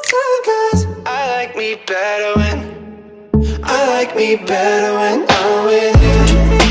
'Cause I like me better when I'm with you.